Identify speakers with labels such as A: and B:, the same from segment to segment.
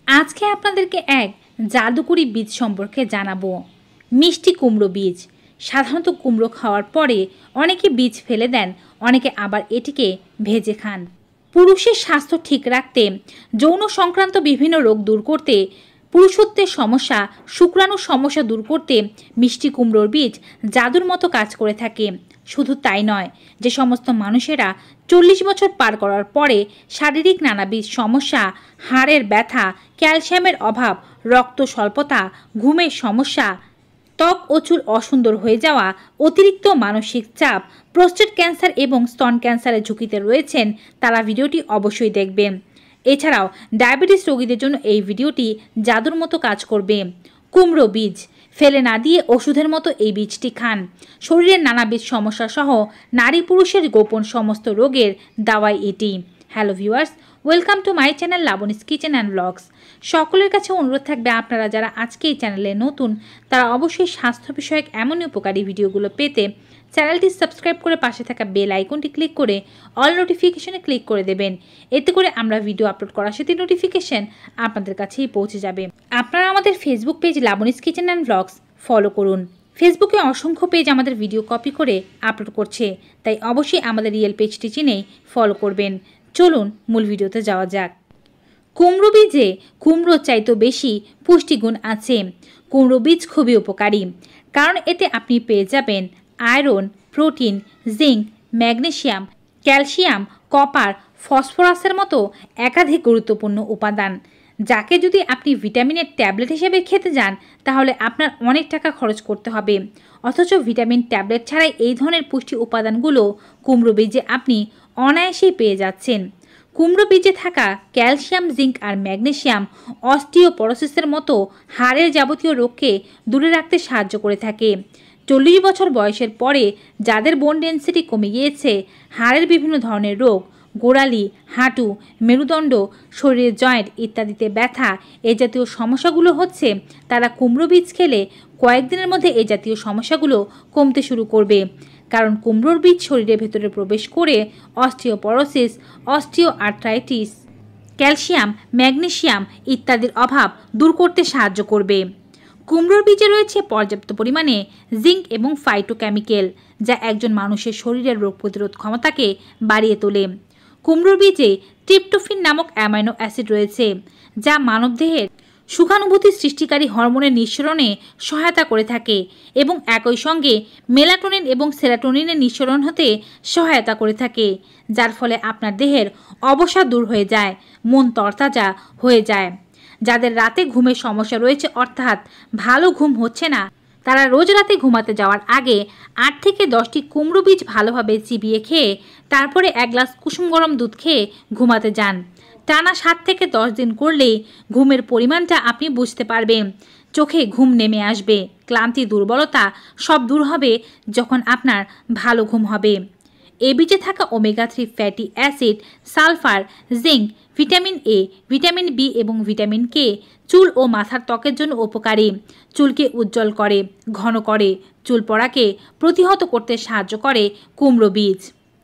A: আজকে আপনাদেরকে এক জাদুকরি বীজ সম্পর্কে জানাবো। মিষ্টি কুমড়ো বীজ। সাধারণত কুমড়ো খাওয়ার পরে অনেকে বীজ ফেলে দেন, অনেকে আবার এটিকে ভেজে খান। পুরুষের স্বাস্থ্য ঠিক রাখতে, যৌন সংক্রান্ত বিভিন্ন রোগ দূর করতে, পুরুষত্বের সমস্যা, শুক্রাণুর সমস্যা দূর করতে মিষ্টি কুমড়োর বীজ জাদুর মতো কাজ করে থাকে। শুধু তাই নয়, যে সমস্ত মানুষেরা 40 বছর পার করার পরে শারীরিক নানাবিধ সমস্যা, হাড়ের ব্যথা, ক্যালসিয়ামের অভাব, রক্ত স্বল্পতা, ঘুমের সমস্যা, ত্বক ও চুল অসুন্দর হয়ে যাওয়া, অতিরিক্ত মানসিক চাপ, প্রোস্টেট ক্যান্সার এবং স্তন ক্যান্সারের ঝুঁকিতে রয়েছেন, তারা ভিডিওটি অবশ্যই দেখবেন। এছাড়াও ডায়াবেটিস রোগীদের জন্য এই ভিডিওটি জাদুর মতো কাজ করবে। কুমড়ো বীজ ফেলে না দিয়ে ওষুধের মতো এই বীজটি খান। শরীরের নানাবিধ সমস্যা সহ নারী পুরুষের গোপন সমস্ত রোগের দাওয়াই এটি। Hello viewers, welcome to my channel Labani's kitchen and blogs. সকলের কাছে অনুরোধ থাকবে, আপনারা যারা আজকে এই চ্যানেলে নতুন, তারা অবশ্যই স্বাস্থ্য বিষয়ক এমনই উপকারী ভিডিওগুলো পেতে চ্যানেলটি সাবস্ক্রাইব করে পাশে থাকা বেল আইকনটি ক্লিক করে অল নোটিফিকেশনে ক্লিক করে দেবেন। এতে করে আমরা ভিডিও আপলোড করার সাথে নোটিফিকেশন আপনাদের কাছেই পৌঁছে যাবে। আপনারা আমাদের Facebook page Labani's kitchen and blogs follow করুন। ফেসবুকে অসংখ্য পেজ আমাদের ভিডিও কপি করে আপলোড করছে, তাই অবশ্যই আমাদের রিয়েল পেজটি চিনেই ফলো করবেন। চলুন মূল ভিডিওতে যাওয়া যাক। কুমড়ো বীজে কুমড়োর চাইতেও বেশি পুষ্টিগুণ আছে। কুমড়ো বীজ খুবই উপকারী, কারণ এতে আপনি পেয়ে যাবেন iron, protein, zinc, magnesium, calcium, copper, ফসফরাসের মতো একাধিক গুরুত্বপূর্ণ উপাদান, যাকে যদি আপনি ভিটামিনের ট্যাবলেট হিসেবে খেতে যান তাহলে আপনার অনেক টাকা খরচ করতে হবে। অথচ ভিটামিন ট্যাবলেট ছাড়াই এই ধরনের পুষ্টি উপাদানগুলো কুমড়ো বীজে আপনি অনায়াসেই পেয়ে যাচ্ছেন। কুমড়ো বীজে থাকা ক্যালসিয়াম, জিঙ্ক আর ম্যাগনেসিয়াম অস্টিওপরোসিসের মতো হাড়ের যাবতীয় রোগকে দূরে রাখতে সাহায্য করে থাকে। 40 বছর বয়সের পরে যাদের বোন ডেন্সিটি কমে গিয়েছে, হাড়ের বিভিন্ন ধরনের রোগ, গোড়ালি, হাঁটু, মেরুদণ্ড, শরীরের জয়েন্ট ইত্যাদিতে ব্যথা, এই জাতীয় সমস্যাগুলো হচ্ছে, তারা কুমড়ো বীজ খেলে কয়েকদিনের মধ্যে এই জাতীয় সমস্যাগুলো কমতে শুরু করবে। কারণ কুমড়োর বীজ শরীরের ভেতরে প্রবেশ করে অস্টিওপরোসিস, অস্টিওআর্থ্রাইটিস, ক্যালসিয়াম, ম্যাগনেসিয়াম ইত্যাদির অভাব দূর করতে সাহায্য করবে। কুমড়োর বীজে রয়েছে পর্যাপ্ত পরিমাণে জিঙ্ক এবং ফাইটোকেমিক্যাল, যা একজন মানুষের শরীরের রোগ প্রতিরোধ ক্ষমতাকে বাড়িয়ে তোলে। কুমড়োর বীজে ট্রিপ্টোফিন নামক অ্যামাইনো অ্যাসিড রয়েছে, যা মানবদেহের সুখানুভূতি সৃষ্টিকারী হরমোনের নিঃসরণে সহায়তা করে থাকে এবং একই সঙ্গে মেলাটোনিন এবং সেরাটোনিনের নিঃসরণ হতে সহায়তা করে থাকে, যার ফলে আপনার দেহের অবসাদ দূর হয়ে যায়, মন তরতাজা হয়ে যায়। যাদের রাতে ঘুমের সমস্যা রয়েছে, অর্থাৎ ভালো ঘুম হচ্ছে না, তারা রোজ রাতে ঘুমাতে যাওয়ার আগে 8 থেকে 10টি কুমড়ো বীজ ভালোভাবে চিবিয়ে খেয়ে তারপরে 1 গ্লাস কুসুম গরম দুধ খেয়ে ঘুমাতে যান। টানা 7 থেকে 10 দিন করলেই ঘুমের পরিমাণটা আপনি বুঝতে পারবেন। চোখে ঘুম নেমে আসবে, ক্লান্তি, দুর্বলতা সব দূর হবে যখন আপনার ভালো ঘুম হবে। এই বীজে থাকা omega 3 fatty acid, sulphur, zinc, vitamin A, vitamin B এবং ভিটামিন কে চুল ও মাথার ত্বকের জন্য উপকারী। চুলকে উজ্জ্বল করে, ঘন করে, চুল পড়াকে প্রতিহত করতে সাহায্য করে কুমড়ো বীজ।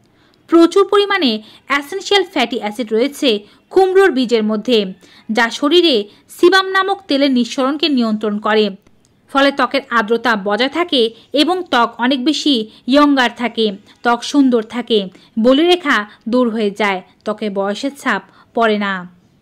A: প্রচুর পরিমাণে অ্যাসেনশিয়াল ফ্যাটি অ্যাসিড রয়েছে কুমড়োর বীজের মধ্যে, যা শরীরে সিবাম নামক তেলের নিঃসরণকে নিয়ন্ত্রণ করে। ফলে ত্বকের আর্দ্রতা বজায় থাকে এবং ত্বক অনেক বেশি ইয়ঙ্গার থাকে, ত্বক সুন্দর থাকে, বলিরেখা দূর হয়ে যায়, ত্বকে বয়সের ছাপ পড়ে না।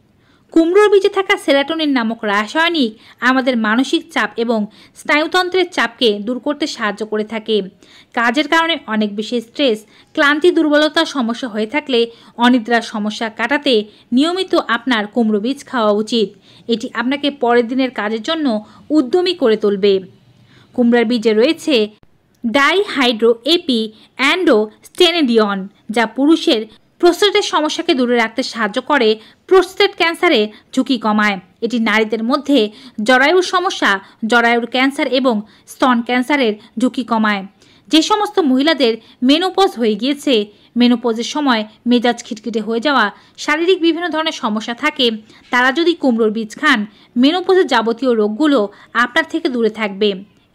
A: কুমড়োর বীজে থাকা সেরাটোনিন নামক রাসায়নিক আমাদের মানসিক চাপ এবং স্নায়ুতন্ত্রের চাপকে দূর করতে সাহায্য করে থাকে। কাজের কারণে অনেক বেশি স্ট্রেস, ক্লান্তি, দুর্বলতার সমস্যা হয়ে থাকলে অনিদ্রার সমস্যা কাটাতে নিয়মিত আপনার কুমড়ো বীজ খাওয়া উচিত। এটি আপনাকে পরের দিনের কাজের জন্য উদ্যমী করে তুলবে। কুমড়ার বীজে রয়েছে ডাইহাইড্রো এপি অ্যান্ডোস্টেনেডিয়ন, যা পুরুষের প্রোস্টেটের সমস্যাকে দূরে রাখতে সাহায্য করে, প্রোস্টেট ক্যান্সারের ঝুঁকি কমায়। এটি নারীদের মধ্যে জরায়ুর সমস্যা, জরায়ুর ক্যান্সার এবং স্তন ক্যান্সারের ঝুঁকি কমায়। যে সমস্ত মহিলাদের মেনোপজ হয়ে গিয়েছে, মেনোপজের সময় মেজাজ খিটখিটে হয়ে যাওয়া, শারীরিক বিভিন্ন ধরনের সমস্যা থাকে, তারা যদি কুমড়োর বীজ খান, মেনোপজের যাবতীয় রোগগুলো আপনার থেকে দূরে থাকবে।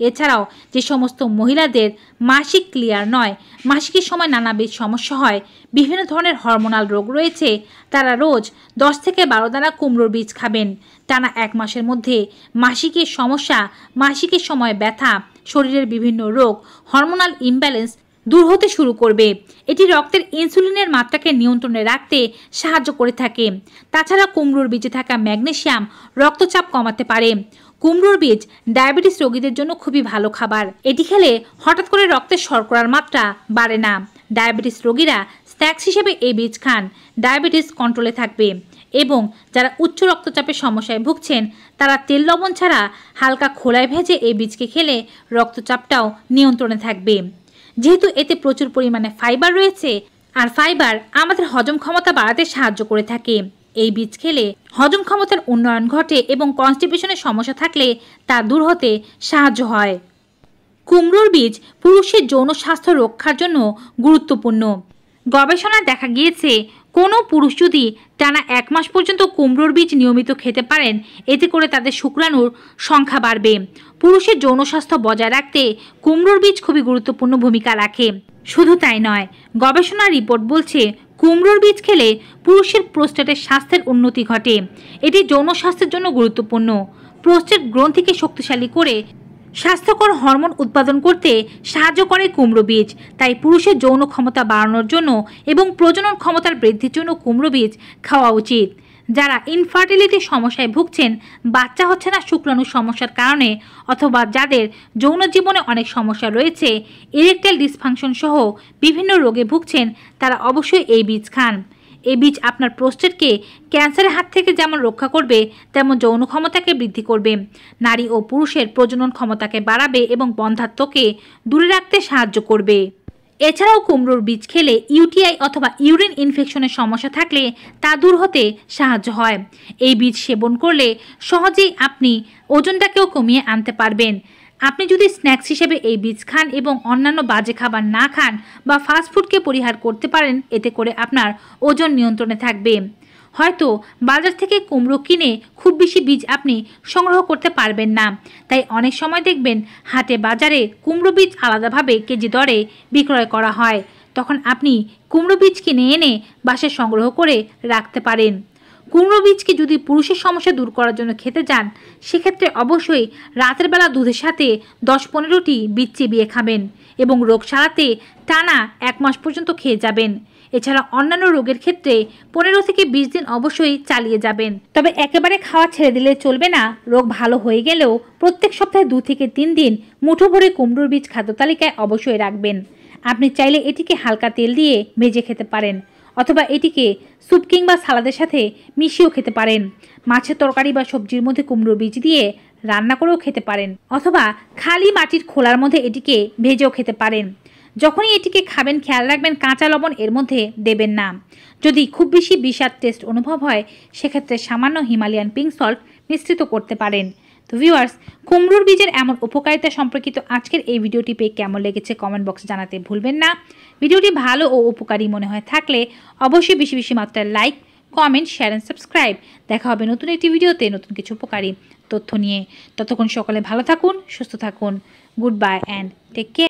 A: এছাড়াও যে সমস্ত মহিলাদের মাসিক ক্লিয়ার নয়, মাসিকের সময় নানাবিধ সমস্যা হয়, বিভিন্ন ধরনের হরমোনাল রোগ রয়েছে, তারা রোজ 10 থেকে 12 দানা কুমড়োর বীজ খাবেন। টানা 1 মাসের মধ্যে মাসিকের সমস্যা, মাসিকের সময় ব্যথা, শরীরের বিভিন্ন রোগ, হরমোনাল ইমব্যালেন্স দূর হতে শুরু করবে। এটি রক্তের ইনসুলিনের মাত্রাকে নিয়ন্ত্রণে রাখতে সাহায্য করে থাকে। তাছাড়া কুমড়োর বীজে থাকা ম্যাগনেসিয়াম রক্তচাপ কমাতে পারে। কুমড়োর বীজ ডায়াবেটিস রোগীদের জন্য খুবই ভালো খাবার। এটি খেলে হঠাৎ করে রক্তের শর্করার মাত্রা বাড়ে না। ডায়াবেটিস রোগীরা স্ন্যাক্স হিসেবে এই বীজ খান, ডায়াবেটিস কন্ট্রোলে থাকবে। এবং যারা উচ্চ রক্তচাপের সমস্যায় ভুগছেন তারা তেল লবণ ছাড়া হালকা খোলায় ভেজে এই বীজকে খেলে রক্তচাপটাও নিয়ন্ত্রণে থাকবে। যেহেতু এতে প্রচুর পরিমাণে ফাইবার রয়েছে, আর ফাইবার আমাদের হজম ক্ষমতা বাড়াতে সাহায্য করে থাকে। এই বীজ খেলে হজম ক্ষমতার উন্নয়ন ঘটে এবং কনস্টিপেশনের সমস্যা থাকলে তা দূর হতে সাহায্য হয়। কুমড়োর বীজ পুরুষের যৌন স্বাস্থ্য রক্ষার জন্য গুরুত্বপূর্ণ। গবেষণায় দেখা গিয়েছে কোনো পুরুষ যদি টানা 1 মাস পর্যন্ত কুমড়োর বীজ নিয়মিত খেতে পারেন, এতে করে তাদের শুক্রাণুর সংখ্যা বাড়বে। পুরুষের যৌন স্বাস্থ্য বজায় রাখতে কুমড়োর বীজ খুবই গুরুত্বপূর্ণ ভূমিকা রাখে। শুধু তাই নয়, গবেষণার রিপোর্ট বলছে কুমড়োর বীজ খেলে পুরুষের প্রোস্টেটের স্বাস্থ্যের উন্নতি ঘটে। এটি যৌন স্বাস্থ্যের জন্য গুরুত্বপূর্ণ। প্রোস্টেট গ্রন্থিকে শক্তিশালী করে স্বাস্থ্যকর হরমোন উৎপাদন করতে সাহায্য করে কুমড়ো বীজ। তাই পুরুষের যৌন ক্ষমতা বাড়ানোর জন্য এবং প্রজনন ক্ষমতার বৃদ্ধির জন্য কুমড়ো বীজ খাওয়া উচিত। যারা ইনফার্টিলিটির সমস্যায় ভুগছেন, বাচ্চা হচ্ছে না শুক্রাণুর সমস্যার কারণে, অথবা যাদের যৌন জীবনে অনেক সমস্যা রয়েছে, ইরেকটাইল ডিসফাংশন সহ বিভিন্ন রোগে ভুগছেন, তারা অবশ্যই এই বীজ খান। এই বীজ আপনার প্রোস্টেটকে ক্যান্সারের হাত থেকে যেমন রক্ষা করবে, তেমন যৌন ক্ষমতাকে বৃদ্ধি করবে। নারী ও পুরুষের প্রজনন ক্ষমতাকে বাড়াবে এবং বন্ধ্যাত্বকে দূরে রাখতে সাহায্য করবে। এছাড়াও কুমড়োর বীজ খেলে ইউটিআই অথবা ইউরিন ইনফেকশনের সমস্যা থাকলে তা দূর হতে সাহায্য হয়। এই বীজ সেবন করলে সহজেই আপনি ওজনটাকেও কমিয়ে আনতে পারবেন। আপনি যদি স্ন্যাক্স হিসেবে এই বীজ খান এবং অন্যান্য বাজে খাবার না খান বা ফাস্টফুডকে পরিহার করতে পারেন, এতে করে আপনার ওজন নিয়ন্ত্রণে থাকবে। হয়তো বাজার থেকে কুমড়ো কিনে খুব বেশি বীজ আপনি সংগ্রহ করতে পারবেন না, তাই অনেক সময় দেখবেন হাটে বাজারে কুমড়ো বীজ আলাদাভাবে কেজি দরে বিক্রয় করা হয়। তখন আপনি কুমড়ো বীজ কিনে এনে বাসায় সংগ্রহ করে রাখতে পারেন। কুমড়ো বীজকে যদি পুরুষের সমস্যা দূর করার জন্য খেতে চান, সেক্ষেত্রে অবশ্যই রাতের বেলা দুধের সাথে 10-15টি বীজ চিবিয়ে খাবেন এবং রোগ সারাতে টানা 1 মাস পর্যন্ত খেয়ে যাবেন। এছাড়া অন্যান্য রোগের ক্ষেত্রে 15 থেকে 20 দিন অবশ্যই চালিয়ে যাবেন। তবে একেবারে খাওয়া ছেড়ে দিলে চলবে না। রোগ ভালো হয়ে গেলেও প্রত্যেক সপ্তাহে 2 থেকে 3 দিন মুঠো ভরে কুমড়োর বীজ খাদ্য তালিকায় অবশ্যই রাখবেন। আপনি চাইলে এটিকে হালকা তেল দিয়ে ভেজে খেতে পারেন, অথবা এটিকে স্যুপ কিংবা সালাদের সাথে মিশিয়েও খেতে পারেন। মাছের তরকারি বা সবজির মধ্যে কুমড়ো বীজ দিয়ে রান্না করেও খেতে পারেন, অথবা খালি মাটির খোলার মধ্যে এটিকে ভেজেও খেতে পারেন। যখনই এটিকে খাবেন খেয়াল রাখবেন কাঁচা লবণ এর মধ্যে দেবেন না। যদি খুব বেশি বিষাদ টেস্ট অনুভব হয়, সেক্ষেত্রে সামান্য হিমালয়ান পিঙ্ক সল্ট মিশ্রিত করতে পারেন। তো ভিউয়ার্স, কুমড়োর বীজের এমন উপকারিতা সম্পর্কিত আজকের এই ভিডিওটি পেয়ে কেমন লেগেছে কমেন্ট বক্সে জানাতে ভুলবেন না। ভিডিওটি ভালো ও উপকারী মনে হয় থাকলে অবশ্যই বেশি বেশি মাত্রায় like, comment, share and subscribe. দেখা হবে নতুন একটি ভিডিওতে নতুন কিছু উপকারী তথ্য নিয়ে। ততক্ষণ সকলে ভালো থাকুন, সুস্থ থাকুন। Good bye and take care.